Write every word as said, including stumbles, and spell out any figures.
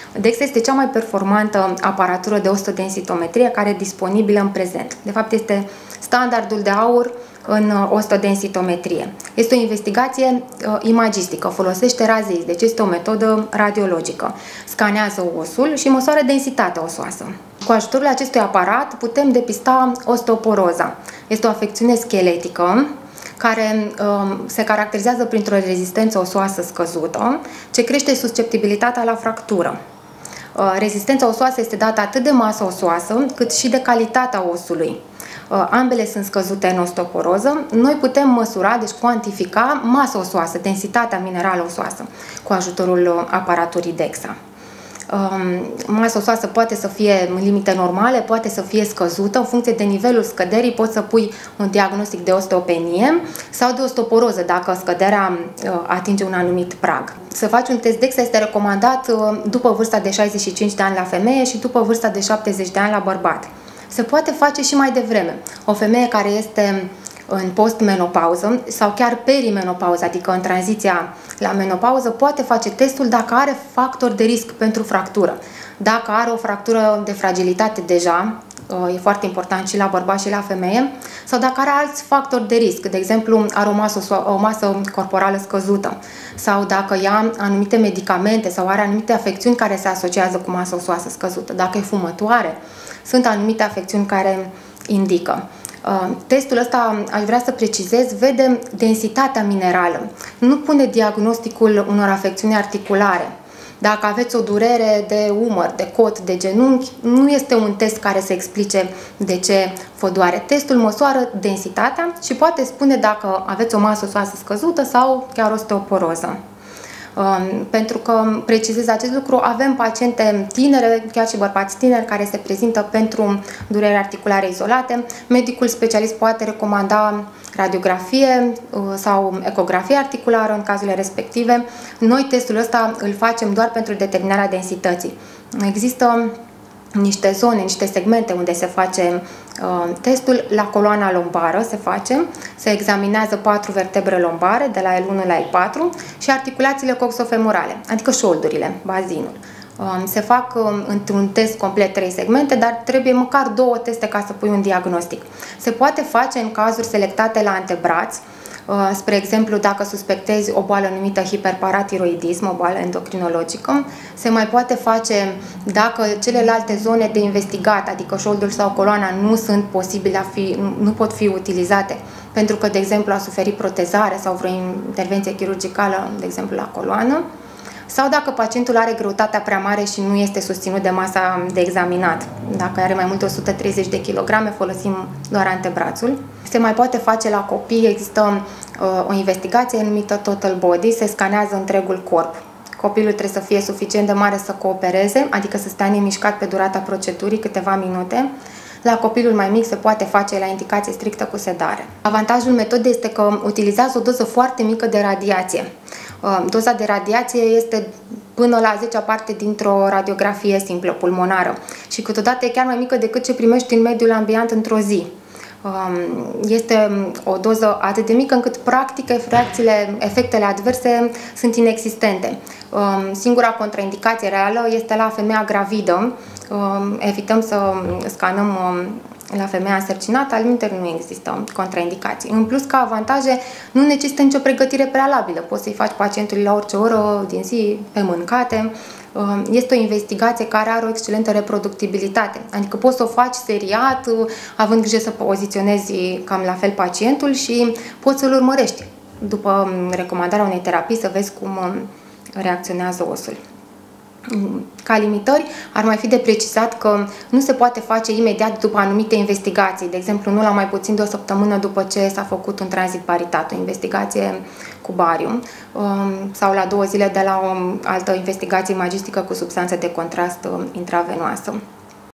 DEXA este cea mai performantă aparatură de ostodensitometrie care e disponibilă în prezent. De fapt, este standardul de aur în ostodensitometrie. Este o investigație uh, imagistică, folosește raze X, deci este o metodă radiologică. Scanează osul și măsoară densitatea osoasă. Cu ajutorul acestui aparat putem depista osteoporoza. Este o afecțiune scheletică care uh, se caracterizează printr-o rezistență osoasă scăzută, ce crește susceptibilitatea la fractură. Uh, rezistența osoasă este dată atât de masa osoasă, cât și de calitatea osului. Uh, ambele sunt scăzute în osteoporoză. Noi putem măsura, deci cuantifica masa osoasă, densitatea minerală osoasă, cu ajutorul aparaturii DEXA. Masa osoasă poate să fie în limite normale, poate să fie scăzută. În funcție de nivelul scăderii poți să pui un diagnostic de osteopenie sau de osteoporoză dacă scăderea atinge un anumit prag. Să faci un test DEXA este recomandat după vârsta de șaizeci și cinci de ani la femeie și după vârsta de șaptezeci de ani la bărbat. Se poate face și mai devreme. O femeie care este în postmenopauză sau chiar perimenopauză, adică în tranziția la menopauză, poate face testul dacă are factori de risc pentru fractură. Dacă are o fractură de fragilitate deja, e foarte important și la bărbat și la femeie, sau dacă are alți factori de risc, de exemplu are o masă, o masă corporală scăzută, sau dacă ia anumite medicamente sau are anumite afecțiuni care se asociază cu masă osoasă scăzută, dacă e fumătoare, sunt anumite afecțiuni care indică. Testul ăsta, aș vrea să precizez, vede densitatea minerală. Nu pune diagnosticul unor afecțiuni articulare. Dacă aveți o durere de umăr, de cot, de genunchi, nu este un test care să explice de ce vă doare. Testul măsoară densitatea și poate spune dacă aveți o masă osoasă scăzută sau chiar osteoporoză. Pentru că, precizez acest lucru, avem paciente tinere, chiar și bărbați tineri, care se prezintă pentru dureri articulare izolate. Medicul specialist poate recomanda radiografie sau ecografie articulară în cazurile respective. Noi testul ăsta îl facem doar pentru determinarea densității. Există niște zone, niște segmente unde se face uh, testul. La coloana lombară se face, se examinează patru vertebre lombare, de la L unu la L patru, și articulațiile coxofemorale, adică șoldurile, bazinul. Uh, se fac uh, într-un test complet trei segmente, dar trebuie măcar două teste ca să pui un diagnostic. Se poate face în cazuri selectate la antebraț. Spre exemplu, dacă suspectezi o boală numită hiperparatiroidism, o boală endocrinologică, se mai poate face dacă celelalte zone de investigat, adică șoldul sau coloana, nu sunt posibile a fi, nu pot fi utilizate, pentru că, de exemplu, a suferit protezare sau vreo intervenție chirurgicală, de exemplu, la coloană, sau dacă pacientul are greutatea prea mare și nu este susținut de masa de examinat. Dacă are mai mult de o sută treizeci de kilograme, folosim doar antebrațul. Se mai poate face la copii, există uh, o investigație numită Total Body, se scanează întregul corp. Copilul trebuie să fie suficient de mare să coopereze, adică să stea nemișcat pe durata procedurii, câteva minute. La copilul mai mic se poate face la indicație strictă cu sedare. Avantajul metodei este că utilizează o doză foarte mică de radiație. Doza de radiație este până la zecea parte dintr-o radiografie simplă pulmonară și câteodată e chiar mai mică decât ce primești în mediul ambient într-o zi. Este o doză atât de mică încât practic reacțiile, efectele adverse sunt inexistente. Singura contraindicație reală este la femeia gravidă. Evităm să scanăm la femeia însărcinată, altminteri nu există contraindicații. În plus, ca avantaje, nu necesită nicio pregătire prealabilă. Poți să-i faci pacientului la orice oră din zi, pe mâncate. Este o investigație care are o excelentă reproductibilitate. Adică poți să o faci seriat, având grijă să poziționezi cam la fel pacientul și poți să-l urmărești după recomandarea unei terapii să vezi cum reacționează osul. Ca limitări, ar mai fi de precizat că nu se poate face imediat după anumite investigații, de exemplu, nu la mai puțin de o săptămână după ce s-a făcut un tranzit baritat, o investigație cu barium, sau la două zile de la o altă investigație imagistică cu substanțe de contrast intravenoasă.